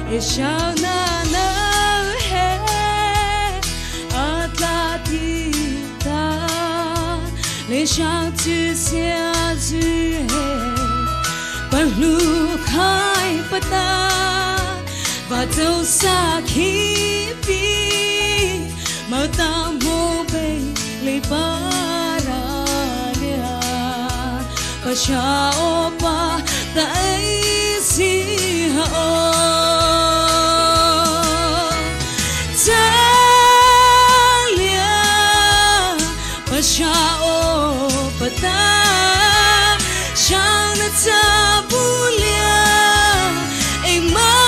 e sao na na he Atlatita le sao tu sia tu he Palu khai pata và dâu xa khi bi mau ta mô bê lấy para lia và chao pa tại si hao ta lia và chao pa ta chao na ta bu lia em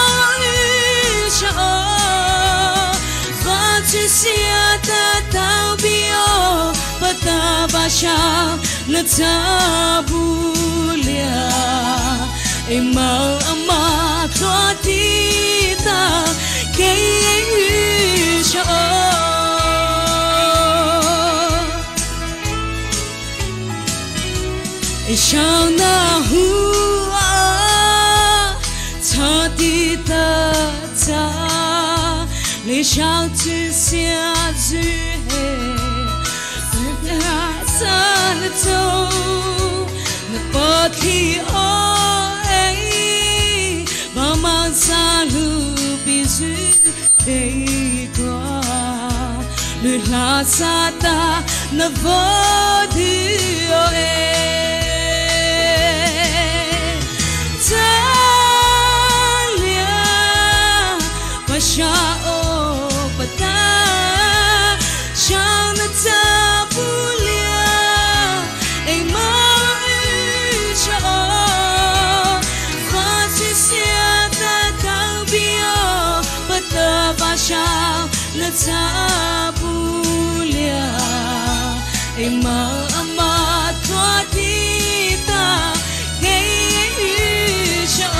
sia ta tao bio pata basha na tabulia ema ama thwa ti ta ke sha e shao na hu ta ti ta ta les gens tu sais tu es ça le tout ne pas qui maman ça nous bisu des quoi le la sata ne vaut du na tabulia ema ama thwa ti ta ke sha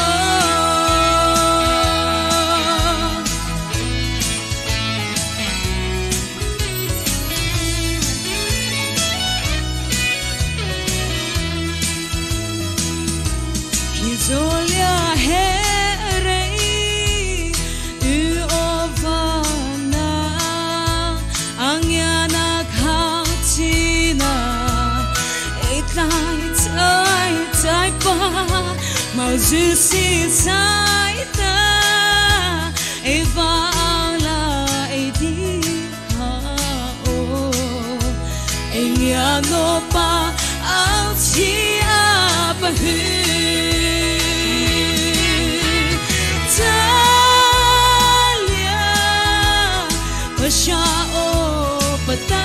Kizolia he mau dư si sai ta e va la e di ha o e nya no pa au chi a pa hu ta lia pa sha o pa ta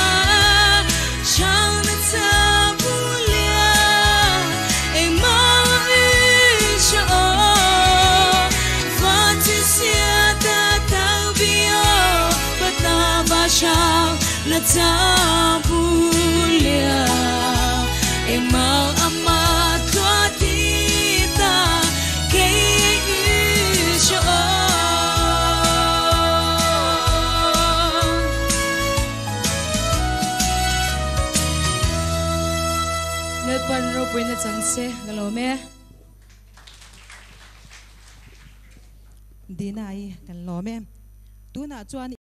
na tabulia ema ama thwa ti ta ke sha le pan ro pui na chang se galo me dinai kan lo me tu na chuan